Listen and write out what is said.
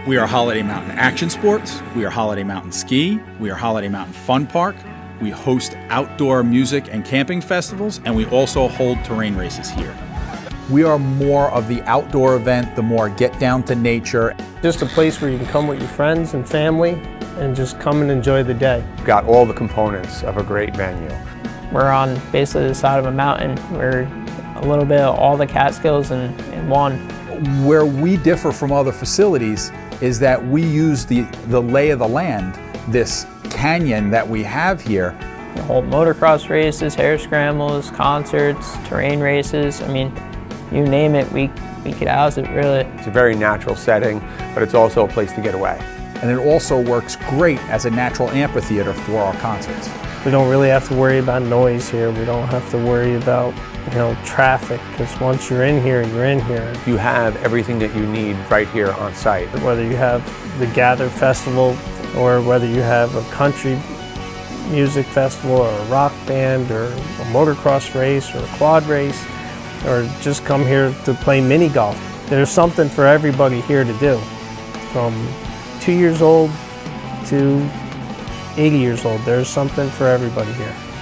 We are Holiday Mountain Action Sports, we are Holiday Mountain Ski, we are Holiday Mountain Fun Park, we host outdoor music and camping festivals, and we also hold terrain races here. We are more of the outdoor event, the more get down to nature. Just a place where you can come with your friends and family and just come and enjoy the day. Got all the components of a great venue. We're on basically the side of a mountain. We're a little bit of all the Catskills in one. Where we differ from other facilities is that we use the lay of the land, this canyon that we have here. We hold motocross races, hare scrambles, concerts, terrain races. I mean, you name it, we could house it, really. It's a very natural setting, but it's also a place to get away. And it also works great as a natural amphitheater for our concerts. We don't really have to worry about noise here. We don't have to worry about, traffic, because once you're in here, you're in here. You have everything that you need right here on site. Whether you have the Gather Festival or whether you have a country music festival or a rock band or a motocross race or a quad race, or just come here to play mini golf. There's something for everybody here to do, from 2 years old to 80 years old. There's something for everybody here.